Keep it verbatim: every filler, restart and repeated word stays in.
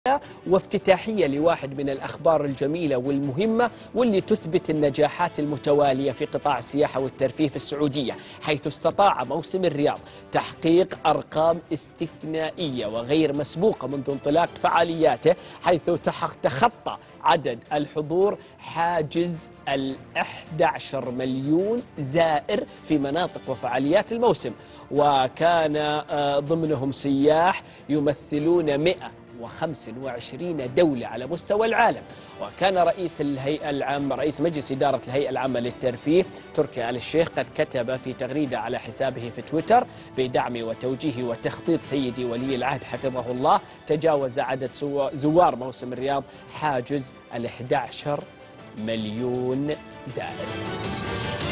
وافتتاحية لواحد من الأخبار الجميلة والمهمة واللي تثبت النجاحات المتوالية في قطاع السياحة والترفيه في السعودية، حيث استطاع موسم الرياض تحقيق أرقام استثنائية وغير مسبوقة منذ انطلاق فعالياته، حيث تخطى عدد الحضور حاجز الأحد عشر مليون زائر في مناطق وفعاليات الموسم، وكان ضمنهم سياح يمثلون مئة وخمسة وعشرين دولة على مستوى العالم. وكان رئيس الهيئة العامة رئيس مجلس إدارة الهيئة العامة للترفيه تركي آل الشيخ قد كتب في تغريدة على حسابه في تويتر: بدعم وتوجيه وتخطيط سيدي ولي العهد حفظه الله، تجاوز عدد زوار موسم الرياض حاجز الأحد عشر مليون زائر.